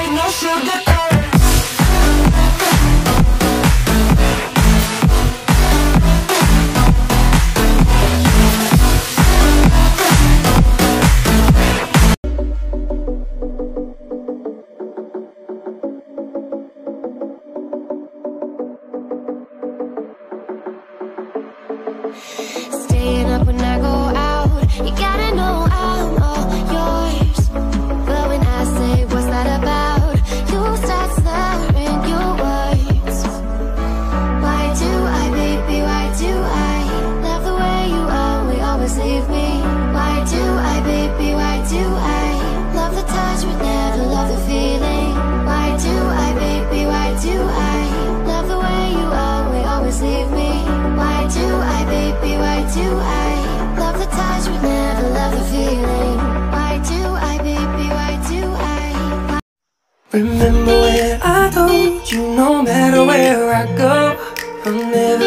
ain't no sugar. Staying up when I go out, you gotta know I'm all yours. But when I say what's that about, you start slurring your words. Why do I, baby, why do I love the way you always leave me? Why do I, baby, why do I love the touch but never love the feeling? Why do I, baby, why do I love the way you always leave me? Why do I, baby, why do I love the touch but never love the feeling? Why do I, baby, why do I? Remember when I told you no matter where I go, I'll never